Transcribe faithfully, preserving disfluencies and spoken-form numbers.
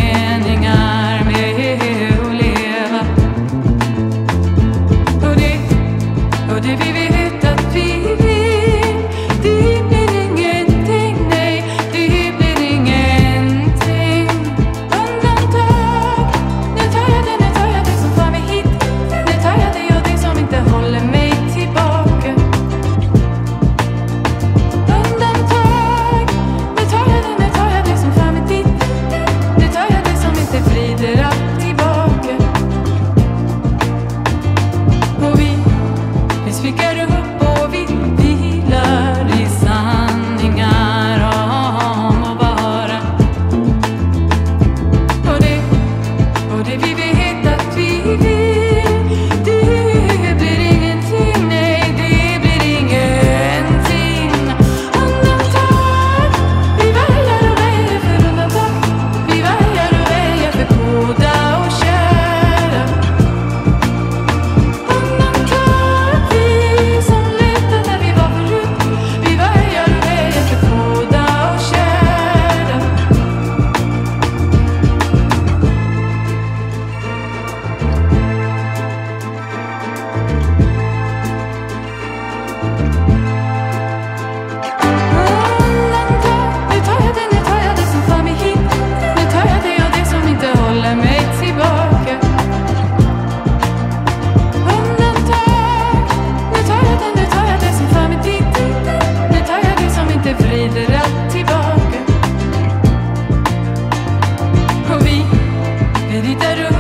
meningar med att leva. Och det, och det vi vet att vi vill, det blir ingenting, nej, det blir ingenting. Undantag, nu tar jag det, nu tar jag det som för mig hit. Nu tar jag det och det som inte håller mig tillbaka. Undantag, nu tar jag det, nu tar jag det som för mig dit. Nu tar jag det som inte vrider allt tillbaka. Och vi, vi spikar upp och vi vilar i sanningar om att vara. Och det, och det vi vet att vi vill, det blir ingenting, nej, det blir ingenting. Undantag, vi väjar och väjer för undantag. Vi väjar och väjer för goda och kära. Undantag, vi som letade där vi var förut. Vi väjar och väjer för goda och kära. Undantag, nu tar jag det, nu tar jag det som för mig hit. Nu tar jag det och det som inte håller mig tillbaka. Undantag, nu tar jag det, nu tar jag det som för mig dit. Nu tar jag det som inte vrider allt tillbaka. Och vi, vi ritar upp